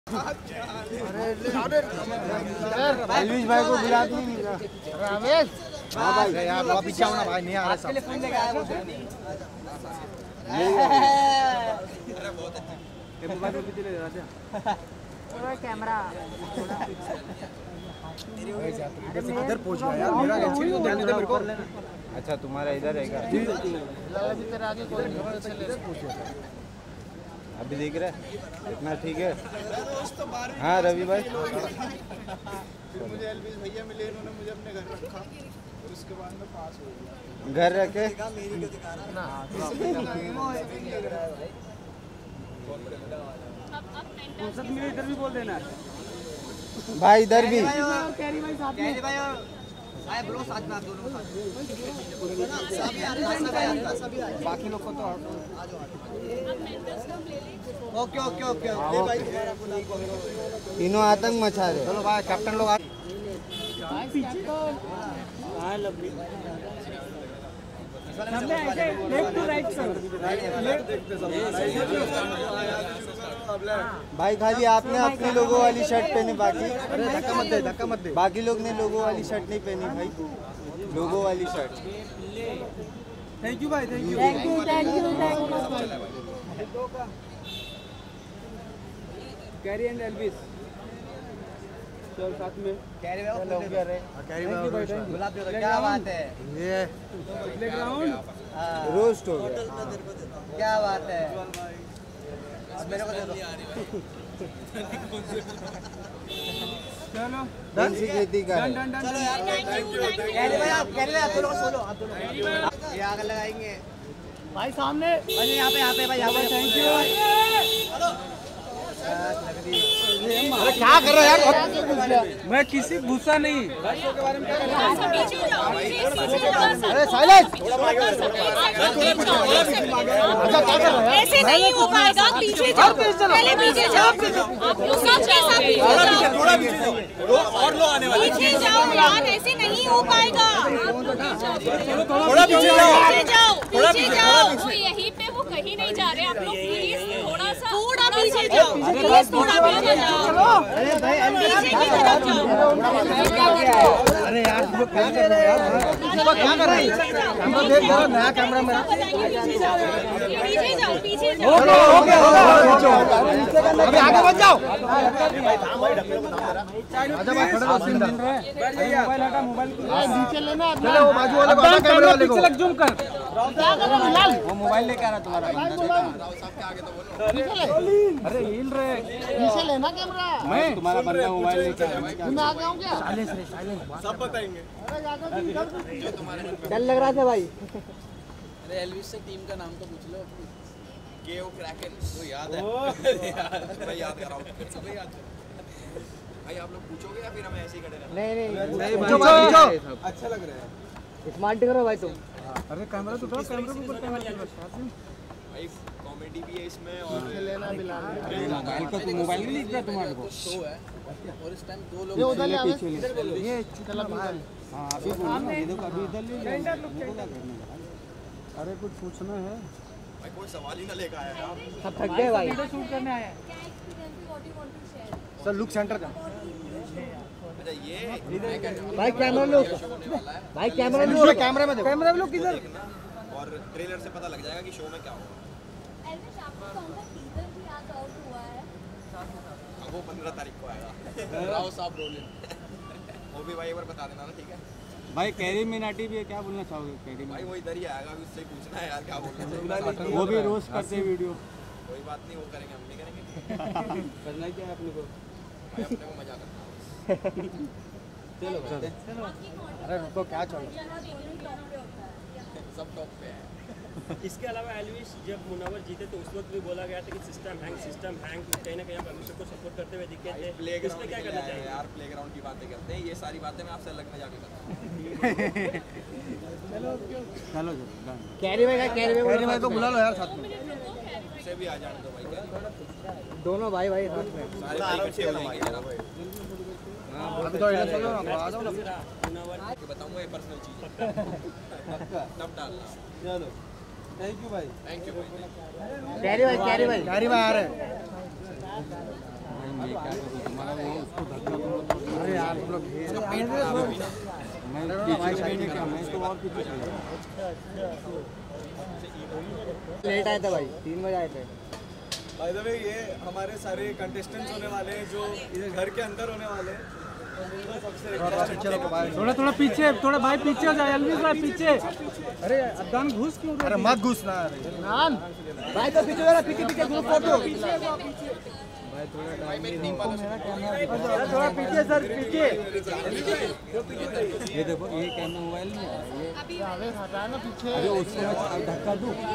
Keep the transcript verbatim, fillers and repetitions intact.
एलविश भाई को बुला नहीं मिल रहा। रमेश हाँ भाई यार थोड़ा पीछे आओ ना भाई, नहीं आ रहा सब। अरे बहुत अच्छा। ये मोबाइल पे पीछे ले जाते हैं। थोड़ा कैमरा इधर पहुंच गया यार, मेरा एक्चुअली ध्यान नहीं था मेरे को। अच्छा तुम्हारा इधर है क्या? अभी देख रहे इतना ठीक है। हाँ रवि भाई, फिर मुझे एलविश भैया मिले, इन्होंने मुझे अपने घर रखा और उसके बाद में पास हो गया। घर रखे इधर भी बोल देना भाई, इधर भी बाकी लोग को तो ओके ओके ओके तीनों आतंक मचा रहे। चलो भाई कैप्टन लोग भाई खाली आपने अपने लोगों वाली शर्ट पहनी, बाकी धक्का मत दे, धक्का मत दे। बाकी लोग ने लोगों वाली शर्ट नहीं पहनी भाई, लोगों वाली शर्ट। थैंक यू भाई, thank you thank you thank you thank you. Carry and Elvish चल साथ में। कैरी भाई कैरी भाई गुलाब दे, क्या बात है? ये प्लेग्राउंड रोस्ट हो गया, क्या बात है? अब मेरे को दे दो। चलो कौन सी खेती का है? चलो यार, कैरी भाई आप कैरी भाई आप दोनों को सोलो, आप दोनों ये आग लगाएंगे भाई सामने भाई, यहाँ पे यहाँ पे भाई, यहाँ पे। Thank you. अरे क्या कर रहे हो यार? मैं किसी गुस्सा नहीं। अरे साइलेंस। ऐसे नहीं हो पाएगा, पीछे जाओ, पहले पीछे जाओ, थोड़ा पीछे जाओ और लो आने वाले पीछे जाओ यार, ऐसे नहीं हो पाएगा। थोड़ा पीछे जाओ, जाओ पीछे जाओ, वो यहीं पे वो कहीं नहीं जा रहे आप लोग, प्लीज थोड़ा सा थोड़ा पीछे जाओ, प्लीज थोड़ा पीछे जाओ। अरे भाई पीछे की तरफ जाओ। अरे यार तुम क्या कर रहे हो यार? क्या कर रहे हैं? हम तो देख रहे हैं नया कैमरा में। पीछे जाओ, पीछे जाओ, पीछे जाओ। ओके ओके अभी आगे मत जाओ। आजा भाई, खड़े रहो, सीन बन रहा है। मोबाइल हटा, मोबाइल नीचे लेना है। चलो वो बाजू वाले को आजा, कैमरे वाले को जूम कर। क्या कर रहा है बिलाल? वो मोबाइल लेके आ रहा तुम्हारा। अरे हिल रहे। नीचे लेना कैमरा। मैं तुम्हारा बंदा मोबाइल लेके आ रहा है। मैं आ गया हूँ क्या? सब बताएंगे। डर लग रहा था भाई। अरे एल्विस से टीम का नाम तो पूछ लो। गेओ क्रैकन तो याद है। मैं याद कर रहा हूँ, सुबह याद कर। भाई आप लोग पूछोगे या फिर हम ऐसे ही खड़े रहें? नहीं नहीं पूछो भाई, पूछो। अच्छा लग रहा है। स्मार्ट करो भाई तुम। अरे कैमरा तो उठाओ, कैमरा को ऊपर कैमरा भाई कॉमेडी भी है इसमें और लेना बिलाल। मोबाइल का तो मोबाइल नहीं दिख रहा तुम्हारे को। शो है और इस टाइम दो लोग ये उधर ले आवे। ये चला बाहर। हां अभी बोलो ना, ये देखो अभी इधर ले लो। अरे कुछ पूछना है भाई, कोई सवाल ही ना लेकर आया यार। सब थक गए भाई। शूट करने आया। सर लुक सेंटर का। अच्छा ये भाई कैमरा लो, भाई कैमरा लो, कैमरे में देखो, कैमरा में लोग किधर। और ट्रेलर से पता लग जाएगा कि शो में क्या होगा। वो पंद्रह तारीख को आएगा। राव साहब रोलिंग। वो भी भाई एक बार बता देना ना, ठीक है भाई कैरी मिनाटी भी है, क्या बोलना चाहोगे कैरी भाई? वो इधर ही आएगा, अभी उससे पूछना है यार क्या बोलना चाहिए। वो भी रोज करते हैं वीडियो। कोई बात नहीं, वो करेंगे, हम भी करेंगे। करना क्या है अपने को? भाई अपने को मजा करना है। चलो चलो। अरे रुको, क्या चल रहा है? सब टॉप पे है। इसके अलावा एल्विस जब मुनव्वर जीते तो उस वक्त भी बोला गया था कि सिस्टम हैंग सिस्टम हैंग कहीं ना कहीं आप अभिषेक को सपोर्ट करते हुए दिखे थे। प्लेग्राउंड क्या करना चाहिए यार? प्लेग्राउंड की बातें करते हैं, ये सारी बातें मैं आपसे अलग में जाके करता हूँ। चलो चलो कैरी भाई का कैरी भाई कैरी भाई को बुला लो यार साथ में। उसे भी आ जाने दो भाई, क्या दोनों भाई भाई साथ में। सारे भाई इकट्ठे हो जाएंगे ना भाई। अभी तो इधर चलो ना, आ जाओ ना। कि बताऊंगा ये पर्सनल चीज है। तब डालना। चलो थैंक यू भाई। थैंक यू भाई। कैरी भाई कैरी भाई कैरी भाई आ रहे हैं। अरे यार तुम लोग लेट आए थे भाई, तीन बजे आए थे। बाय द वे ये हमारे सारे कंटेस्टेंट्स होने वाले हैं जो घर के अंदर होने वाले हैं। थोड़ा थोड़ा पीछे, थोड़ा भाई पीछे हो जाए, एल्विस भाई पीछे। अरे अब्दान घुस क्यों? अरे मत घुसना नान भाई, तो पीछे जरा, पीछे पीछे ग्रुप फोटो भाई, थोड़ा थोड़ा पीछे सर, पीछे। ये देखो, ये कैमरा मोबाइल में है, ये अभी हटा ना पीछे, अरे उससे धक्का दूं।